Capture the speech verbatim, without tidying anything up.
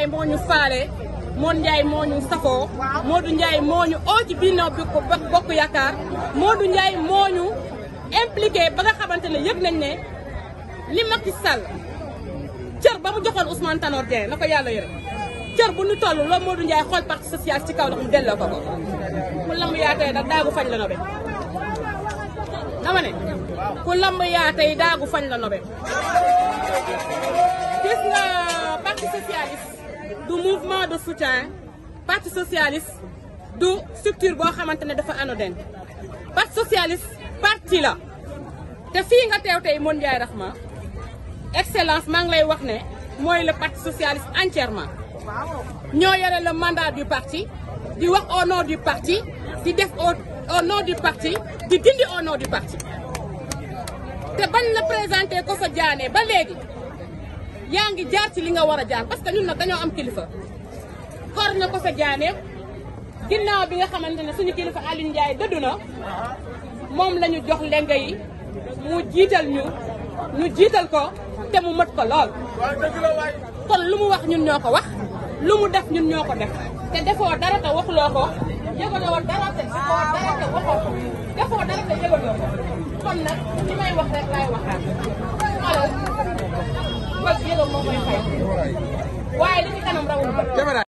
Ndiaye moo ñu faale Modou Ndiaye moo ñu safoo Modou Ndiaye moo ñu oo ci Benno Bokk Yaakaar Modou Ndiaye moo ñu impliqué ba nga xamante ne yëg nañ ne li Macky Sall cër ba mu joxoon Ousmane Tanor Dieng na ko yàlla yore cër bu ñu toll loolu Modou Ndiaye xool parti social ci kaw ndax mu delloo ko ko ku lamb yaa tey nag daagu fañ la nobe dama ne ku lamb yaa tey daagu fañ la nobe gis nga parti socialiste du mouvement de soutien parti socialiste du structure boo xamante ne dafa anodine parti socialiste parti la te fii nga teew tey Modou Ndiaye Rahma excellence maa ngi lay wax ne mooy le parti socialiste entièrement ñoo yore le mandat du parti di wax au nom du parti di def au nom du parti di dindi au nom du parti te bañ la présenté ko fa jaanee ba léegi yaa ngi jaar ci li nga war a jaar parce que ñun nag dañoo am kilifa xor na ko fa jaanee ginnaaw bi nga xamante ne suñu kilifa Aliou Ndiaye dëddu na moom la ñu jox lenga yi mu jiital ñu ñu jiital ko te mu mët ko lool kon lu mu wax ñun ñoo ko wax lu mu def ñun ñoo ko def te defoo dara te waxuloo ko yëgaloo dara te defoo dara te waxoo ko defoo dara te yëgaloo ko kon nag li may wax rek laay waxaat xoolal bas yëgal moo koy fay waaye li ci kanam rawul ba